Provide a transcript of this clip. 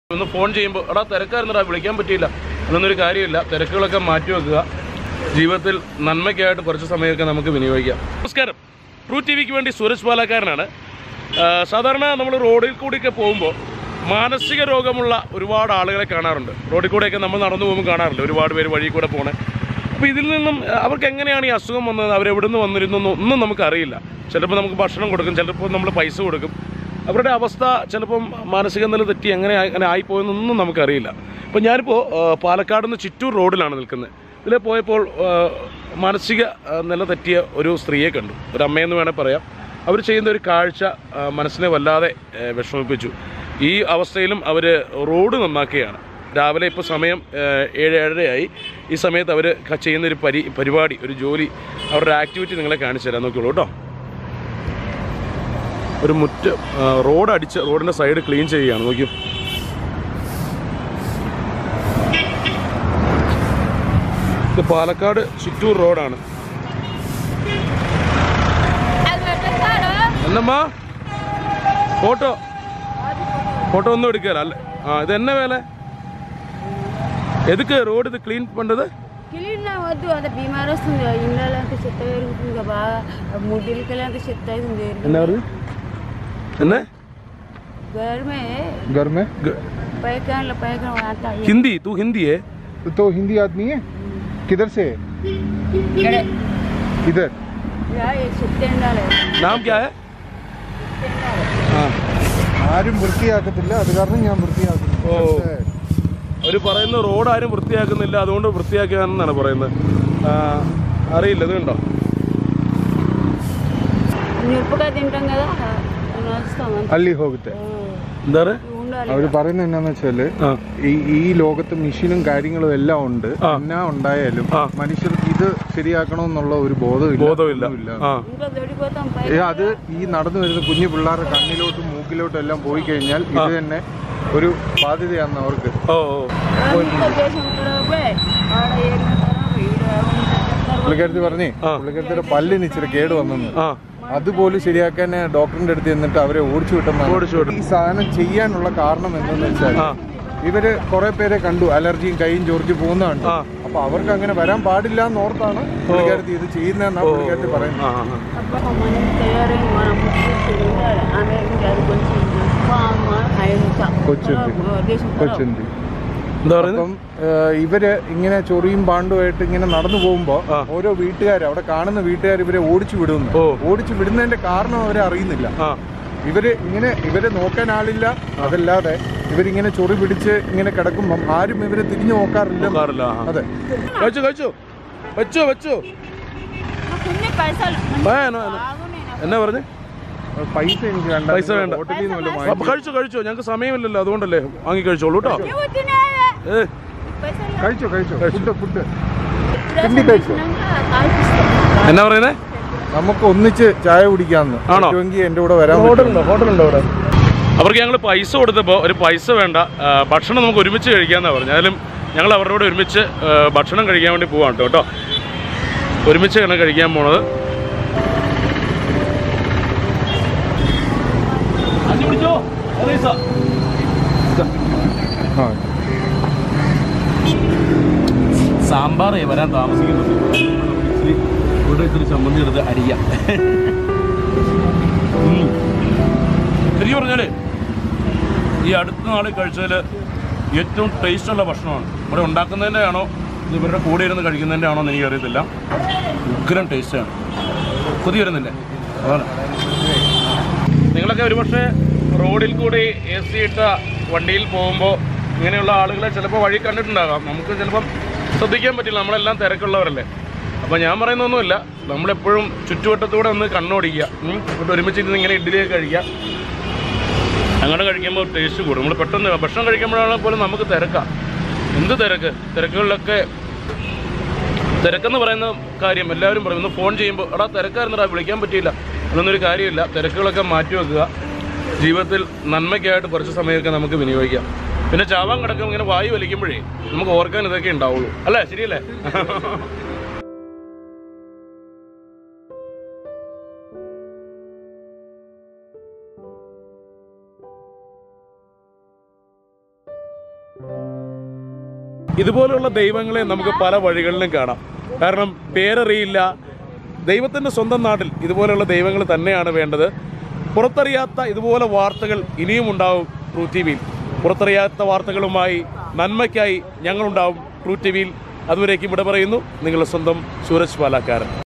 ഒന്ന് ഫോൺ ചെയ്യുമ്പോൾ എടാ തിരക്കായിരുന്നടാ വിളിക്കാൻ പറ്റിയില്ല എന്നൊന്നൊരു കാര്യമില്ല. തിരക്കുകളൊക്കെ മാറ്റി വെക്കുക. ജീവിതത്തിൽ നന്മയ്ക്കായിട്ട് കുറച്ച് സമയമൊക്കെ നമുക്ക് വിനിയോഗിക്കാം. നമസ്കാരം, ട്രൂ ടി വിക്ക് വേണ്ടി സൂരജ് പാലക്കാരനാണ്. സാധാരണ നമ്മൾ റോഡിൽ കൂടിയൊക്കെ പോകുമ്പോൾ മാനസിക രോഗമുള്ള ഒരുപാട് ആളുകളെ കാണാറുണ്ട്. റോഡിൽ കൂടെയൊക്കെ നമ്മൾ നടന്നു പോകുമ്പോൾ കാണാറുണ്ട് ഒരുപാട് പേര് വഴി കൂടെ പോകണേ. അപ്പോൾ ഇതിൽ നിന്നും അവർക്ക് എങ്ങനെയാണ് ഈ അസുഖം വന്നത്, അവരെവിടെ നിന്ന് വന്നിരുന്നൊന്നും ഒന്നും നമുക്കറിയില്ല. ചിലപ്പോൾ നമുക്ക് ഭക്ഷണം കൊടുക്കും, ചിലപ്പോൾ നമ്മൾ പൈസ കൊടുക്കും. അവരുടെ അവസ്ഥ ചിലപ്പം മാനസിക നില തെറ്റി അങ്ങനെ ആയിപ്പോയെന്നൊന്നും നമുക്കറിയില്ല. അപ്പോൾ ഞാനിപ്പോൾ പാലക്കാട് നിന്ന് ചിറ്റൂർ റോഡിലാണ് നിൽക്കുന്നത്. ഇതിൽ പോയപ്പോൾ മാനസിക നില തെറ്റിയ ഒരു സ്ത്രീയെ കണ്ടു, ഒരു അമ്മയെന്ന് വേണേൽ പറയാം. അവർ ചെയ്യുന്ന ഒരു കാഴ്ച മനസ്സിനെ വല്ലാതെ വിഷമിപ്പിച്ചു. ഈ അവസ്ഥയിലും അവർ റോഡ് നന്നാക്കുകയാണ്. രാവിലെ ഇപ്പോൾ സമയം 7-7:30 ഈ സമയത്ത് അവർ ചെയ്യുന്നൊരു പരിപാടി, ഒരു ജോലി, അവരുടെ ആക്ടിവിറ്റി നിങ്ങളെ കാണിച്ചു തരാൻ നോക്കിയുള്ളൂ കേട്ടോ. ഒരു റോഡ് അടിച്ച് റോഡിൻ്റെ സൈഡ് ക്ലീൻ ചെയ്യുകയാണ്. നോക്കിയോ, ഇത് പാലക്കാട് ചിറ്റൂർ റോഡാണ്. എന്നമ്മാ ഫോട്ടോ ഒന്നും എടുക്കല അല്ലേ? ഇത് എന്നെ വേല എതുക്ക് రోడ్ ఇది క్లీన్ పండదు? క్లీన్ వద్దు, అది బీమార్ వస్తుంది. ఇళ్ళంతా చెత్త పెరుగుతుంది కదా, ముడ్డిలకి అంతా చెత్త అవుతుంది. என்ன घर में पैखाना आता है. हिंदी? तू हिंदी है? तो हिंदी आदमी है. किधर से? इधर. नाम क्या है? ആരും വൃത്തിയാക്കത്തില്ല, അത് കാരണം ഞാൻ വൃത്തിയാക്കുന്നു. അവർ പറയുന്ന റോഡ് ആരും വൃത്തിയാക്കുന്നില്ല, അതുകൊണ്ട് വൃത്തിയാക്കാനെന്നാണ് പറയുന്നത്. അറിയില്ല, ഇത് കണ്ടോ? ಅಲ್ಲಿ ಹೋಗುತ್ತೆ. എന്താണ് അവര് പറയുന്നത് എന്നാന്ന് വെച്ചാല്, ഈ ലോകത്ത് മെഷീനും കാര്യങ്ങളും എല്ലാം ഉണ്ട്. എന്നാ ഉണ്ടായാലും മനുഷ്യർക്ക് ഇത് ശരിയാക്കണമെന്നുള്ള ഒരു ബോധമില്ല. അത് ഈ നടന്നു വരുന്ന കുഞ്ഞു പിള്ളേരുടെ കണ്ണിലോട്ടും മൂക്കിലോട്ടും എല്ലാം പോയി കഴിഞ്ഞാൽ ഇത് തന്നെ ഒരു ബാധ്യതയാണ് അവർക്ക്. പുള്ളിക്കാരത്തി പറഞ്ഞേ, പുള്ളിക്കാരത്തിയുടെ പല്ലിന് ഇച്ചിരി കേട് വന്നെന്ന്. അതുപോലും ശരിയാക്കാൻ ഡോക്ടറിന്റെ അടുത്ത് എന്നിട്ട് അവരെ ഓടിച്ചു വിട്ടെന്നാണ്. ഈ സാധനം ചെയ്യാനുള്ള കാരണം എന്തെന്ന് വെച്ചാൽ, ഇവര് കുറെ പേരെ കണ്ടു അലർജിയും കൈയും ചോർച്ച് പോകുന്നതാണ്. അപ്പൊ അവർക്ക് അങ്ങനെ വരാൻ പാടില്ല എന്നോർത്താണ് പുള്ളിക്കാരത്തി ഇത് ചെയ്യുന്നതെന്നാണ് പുള്ളിക്കാരത്തി പറയുന്നത്. കൊച്ചുണ്ട്. അപ്പം ഇവര് ഇങ്ങനെ ചൊറിയും പാണ്ടുമായിട്ട് ഇങ്ങനെ നടന്നു പോകുമ്പോ ഓരോ വീട്ടുകാർ, അവിടെ കാണുന്ന വീട്ടുകാർ ഇവരെ ഓടിച്ചു വിടുന്നു. ഓടിച്ചു വിടുന്നതിന്റെ കാരണം അവരെ അറിയുന്നില്ല. ഇവരെ നോക്കാൻ ആളില്ല. അതല്ലാതെ ഇവരിങ്ങനെ ചൊറി പിടിച്ച് ഇങ്ങനെ കിടക്കുമ്പം ആരും ഇവരെ തിരിഞ്ഞു നോക്കാറില്ല. അതെ, എന്നാ പറഞ്ഞു? പൈസ എനിക്ക് വേണ്ട, പൈസ വേണ്ട. കഴിച്ചോ, ഞങ്ങൾക്ക് സമയമില്ലല്ലോ, അതുകൊണ്ടല്ലേ. വാങ്ങി കഴിച്ചോളൂ കേട്ടോ. കഴിച്ചോ ഫുഡ് എന്നാ പറയുന്നേ? നമുക്ക് ഒന്നിച്ച് ചായ കുടിക്കാന്ന്. ആണോ? എന്റെ കൂടെ വരാൻ. ഹോട്ടലുണ്ടോ അവിടെ? അവർക്ക് ഞങ്ങൾ പൈസ കൊടുത്തപ്പോൾ ഒരു പൈസ വേണ്ട, ഭക്ഷണം നമുക്ക് ഒരുമിച്ച് കഴിക്കാമെന്നാണ് പറഞ്ഞത്. അതിലും ഞങ്ങൾ അവരുടെ കൂടെ ഒരുമിച്ച് ഭക്ഷണം കഴിക്കാൻ വേണ്ടി പോവാണ് കേട്ടോ. ഒരുമിച്ചാണ് കഴിക്കാൻ പോണത്. സാമ്പാറേ വരാൻ താമസിക്കുന്നുണ്ട്. ഇവിടെ ഇത്തിരി ചമ്മന്തി എടുത്ത് അരിയാം. ശരിക്കും പറഞ്ഞാൽ ഈ അടുത്ത നാളിൽ കഴിച്ചതിൽ ഏറ്റവും ടേസ്റ്റുള്ള ഭക്ഷണമാണ്. ഇവിടെ ഉണ്ടാക്കുന്നതിൻ്റെ ആണോ ഇത് ഇവരുടെ കൂടെ ഇരുന്ന് കഴിക്കുന്നതിൻ്റെ ആണോ എന്ന് എനിക്കറിയത്തില്ല. ഉഗ്രം ടേസ്റ്റാണ്. കൊതി വരുന്നില്ലേ? അതാണ്. നിങ്ങളൊക്കെ ഒരുപക്ഷെ റോഡിൽ കൂടി AC ഇട്ട വണ്ടിയിൽ പോകുമ്പോൾ ഇങ്ങനെയുള്ള ആളുകളെ ചിലപ്പോൾ വഴി കണ്ടിട്ടുണ്ടാകാം. നമുക്ക് ചിലപ്പം ശ്രദ്ധിക്കാൻ പറ്റില്ല, നമ്മളെല്ലാം തിരക്കുള്ളവരല്ലേ. അപ്പോൾ ഞാൻ പറയുന്നൊന്നുമില്ല, നമ്മളെപ്പോഴും ചുറ്റുവട്ടത്തൂടെ ഒന്ന് കണ്ണോടിക്കുക. എന്നിട്ട് ഒരുമിച്ച് ഇരുന്ന് ഇങ്ങനെ ഇഡ്ഡലിയൊക്കെ കഴിക്കുക. അങ്ങനെ കഴിക്കുമ്പോൾ ടേസ്റ്റ് കൂടും. നമ്മൾ പെട്ടെന്ന് ഭക്ഷണം കഴിക്കുമ്പോഴാണെങ്കിൽ പോലും നമുക്ക് തിരക്കാം. എന്ത് തിരക്കുകളിലൊക്കെ തിരക്കെന്ന് പറയുന്ന കാര്യം എല്ലാവരും പറയും. ഒന്ന് ഫോൺ ചെയ്യുമ്പോൾ എടാ തിരക്കായിരുന്നടാ വിളിക്കാൻ പറ്റിയില്ല എന്നൊന്നൊരു കാര്യമില്ല. തിരക്കുകളൊക്കെ മാറ്റി വെക്കുക. ജീവിതത്തിൽ നന്മയ്ക്കായിട്ട് കുറച്ച് സമയമൊക്കെ നമുക്ക് വിനിയോഗിക്കാം. പിന്നെ ചാവാൻ കിടക്കും ഇങ്ങനെ വായു വലിക്കുമ്പോഴേ നമുക്ക് ഓർക്കാൻ ഇതൊക്കെ ഉണ്ടാവുള്ളൂ. അല്ലേ? ശരിയല്ലേ? ഇതുപോലുള്ള ദൈവങ്ങളെ നമുക്ക് പല വഴികളിലും കാണാം. കാരണം പേരറിയില്ല. ദൈവത്തിൻ്റെ സ്വന്തം നാട്ടിൽ ഇതുപോലെയുള്ള ദൈവങ്ങൾ തന്നെയാണ് വേണ്ടത്. പുറത്തറിയാത്ത ഇതുപോലെ വാർത്തകൾ ഇനിയും ഉണ്ടാവും ട്രൂ ടി വിയിൽ. പുറത്തറിയാത്ത വാർത്തകളുമായി നന്മയ്ക്കായി ഞങ്ങളുണ്ടാവും ട്രൂ ടി വിയിൽ. അതുവരേക്കും ഇവിടെ പറയുന്നു നിങ്ങളുടെ സ്വന്തം സൂരജ് പാലക്കാരൻ.